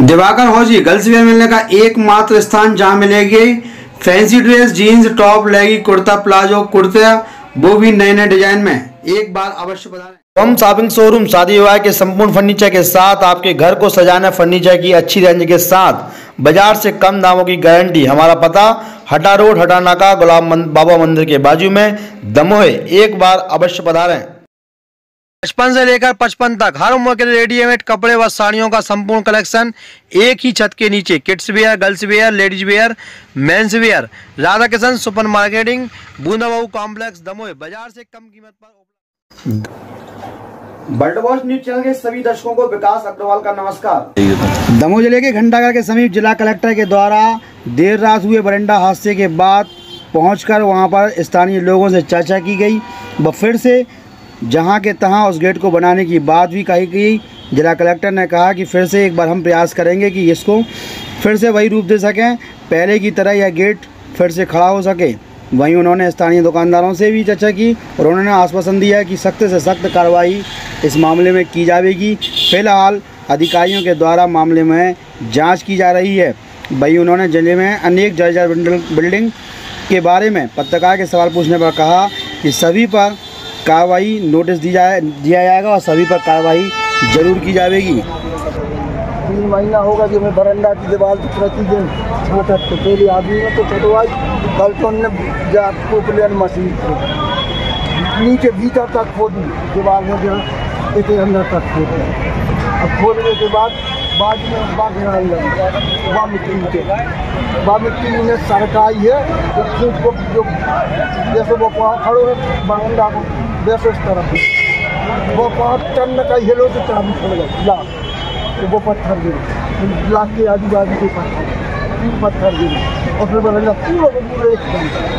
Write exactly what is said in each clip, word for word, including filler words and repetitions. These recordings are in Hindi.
दिवाकर हौजी गर्ल्स वेयर मिलने का एकमात्र स्थान जहां मिलेगी फैंसी ड्रेस, जीन्स, टॉप, लेगी, कुर्ता, प्लाजो, कुर्ता, वो भी नए नए डिजाइन में। एक बार अवश्य बताएं। हम शॉपिंग शोरूम शादी विवाह के संपूर्ण फर्नीचर के साथ आपके घर को सजाना फर्नीचर की अच्छी रेंज के साथ बाजार से कम दामों की गारंटी। हमारा पता हटा रोड, हटा नाका, गुलाब बाबा मंदिर के बाजू में, दमोह। एक बार अवश्य पधारें। बचपन से लेकर पचपन तक हर उम्र के रेडीमेड कपड़े व साड़ियों का संपूर्ण कलेक्शन एक ही छत के नीचे। Kids wear, girls wear, ladies wear, men's wear. Radha Kishan super marketing, बूंदाबाऊ कॉम्प्लेक्स, दमोह। बाजार से कम कीमत पर। वर्ल्ड वॉच न्यूज चैनल के सभी दर्शकों को विकास अग्रवाल का नमस्कार। दमोह जिले के घंटाघर के समीप जिला कलेक्टर के द्वारा देर रात हुए बरंडा हादसे के बाद पहुंचकर वहां पर स्थानीय लोगों से चर्चा की गई व फिर से जहां के तहां उस गेट को बनाने की बात भी कही गई। जिला कलेक्टर ने कहा कि फिर से एक बार हम प्रयास करेंगे कि इसको फिर से वही रूप दे सकें, पहले की तरह यह गेट फिर से खड़ा हो सके। वहीं उन्होंने स्थानीय दुकानदारों से भी चर्चा की और उन्होंने आश्वासन दिया कि सख्त से सख्त कार्रवाई इस मामले में की जाएगी। फिलहाल अधिकारियों के द्वारा मामले में जाँच की जा रही है। वहीं उन्होंने जिले में अनेक जर्जर बिल्डिंग के बारे में पत्रकार के सवाल पूछने पर कहा कि सभी पर कार्रवाई नोटिस दी जाए दिया जाएगा और सभी पर कार्रवाई जरूर की जाएगी। तीन महीना होगा कि मैं बरंडा की दीवार प्रतिदिन छोटा तो पहले आदमी में तो छटवाई, कल तो हमने जाकर प्लेन मशीन नीचे भीतर तक खोदी दीवार में, जो इतने अंदर तक खोदी। अब खोदने के बाद बाद में बाग लगी वहाँ मिट्टी के वहाँ मिट्टी ने सरकाई है तो खूब को जो जैसे वो खड़ो है बरंडा को वैसे इस तरफ वो पाँच टन का हेलो तो चाबी छोड़ गया लाख, तो वो पत्थर गिरे लाख के आजू बाजू के पत्थर पत्थर गिरे और फिर बरंडा पूरा पूरा एक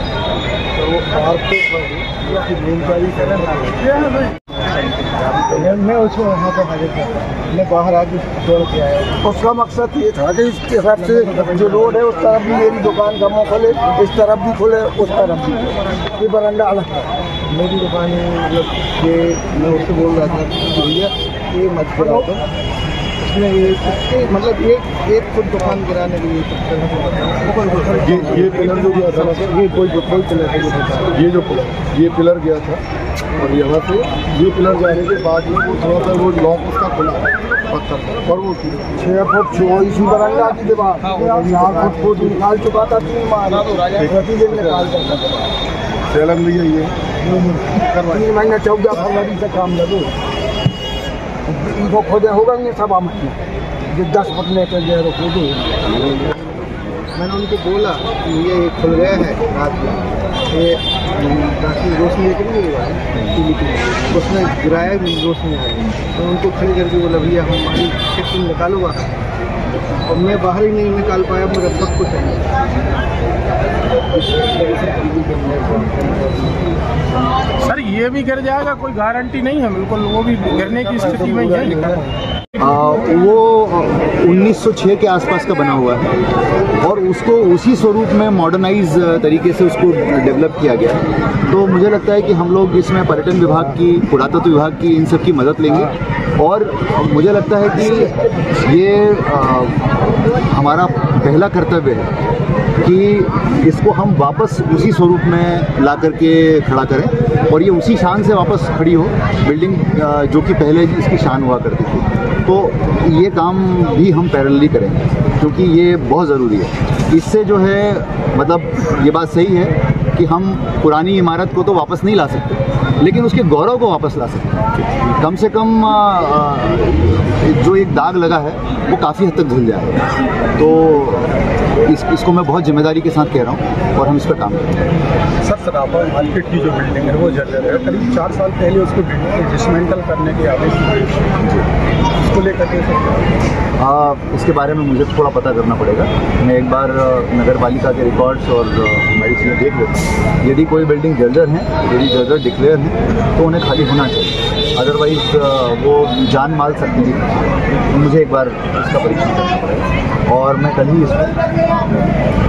मैं उसको वहाँ पर मैं बाहर आके छोड़ के आया। उसका मकसद ये था कि इसके हिसाब से जो रोड है उस तरफ भी मेरी दुकान का मुँह खोले, इस तरफ भी खोले, उस तरफ भी खोले। ये बरंडा अलग है मेरी दुकान है, मतलब ये मैं उससे बोल रहा था भैया ये मत गिराओ तो इसमें ये मतलब एक एक खुद दुकान गिराने के लिए ये ये पिलर जो गया था ना सर, ये कोई कोई पिलर है, ये जो ये पिलर गया था और यहाँ से ये पिलर जाने के बाद में वो थोड़ा सा वो लॉक उसका खुला पत्थर और वो छः फुट चौबीस बरंडा की दीवार चार फुट फुट निकाल चुका था, तीन माह प्रतिदिन निकाल सकता था। सैलम भी ये तीन महीना चौदह फरवरी से काम लगो इनको खोदे होगा ये सब आम जो दस फुट लेकर जो है खोदे। मैंने उनको बोला कि ये खुल गया है रात में, ये काफ़ी रोशनी लेकर नहीं हुआ है, उसमें गिराया भी रोशनी आई तो उनको खड़ी करके बोला भैया हमारी फिटिंग निकालो बाहर, और मैं बाहर ही नहीं निकाल पाया, मेरा सब कुछ है। सर ये भी गिर जाएगा, कोई गारंटी नहीं है बिल्कुल, वो भी गिरने की स्थिति में ही है। आ, वो उन्नीस सौ छह के आसपास का बना हुआ है और उसको उसी स्वरूप में मॉडर्नाइज तरीके से उसको डेवलप किया गया। तो मुझे लगता है कि हम लोग इसमें पर्यटन विभाग की, पुरातत्व विभाग की, इन सब की मदद लेंगे और मुझे लगता है कि ये आ, हमारा पहला कर्तव्य है कि इसको हम वापस उसी स्वरूप में ला करके खड़ा करें और ये उसी शान से वापस खड़ी हो बिल्डिंग जो कि पहले इसकी शान हुआ करती थी। तो ये काम भी हम पैरेलली करेंगे क्योंकि ये बहुत ज़रूरी है। इससे जो है मतलब ये बात सही है कि हम पुरानी इमारत को तो वापस नहीं ला सकते लेकिन उसके गौरव को वापस ला सकते हैं। कम से कम जो एक दाग लगा है वो काफ़ी हद तक धुल जाएगा। तो इस, इसको मैं बहुत जिम्मेदारी के साथ कह रहा हूँ और हम इस पर काम करेंगे। सर सराफा मार्केट की जो बिल्डिंग है वो जर्जर है, करीब चार साल पहले उसको डिसमेंटल करने के आदेश इसको लेकर के आ, इसके बारे में मुझे थोड़ा पता करना पड़ेगा। मैं एक बार नगर पालिका के रिकॉर्ड्स और हमारी चीज़ें देख लेता हूँ। यदि कोई बिल्डिंग जर्जर है, यदि जर्जर डिक्लेयर है तो उन्हें खाली होना चाहिए, अदरवाइज़ वो जान माल सकती है। मुझे एक बार इसका परीक्षण करना पड़ेगा और मैं कल ही इसमें